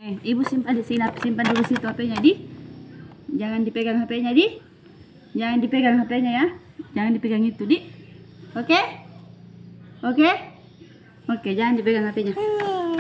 Ibu simpan di sini, simpan dulu situ HP-nya, Di. Jangan dipegang HP-nya, Di. Jangan dipegang HP-nya ya. Jangan dipegang itu, Di. Oke? Oke? Oke, jangan dipegang HP-nya.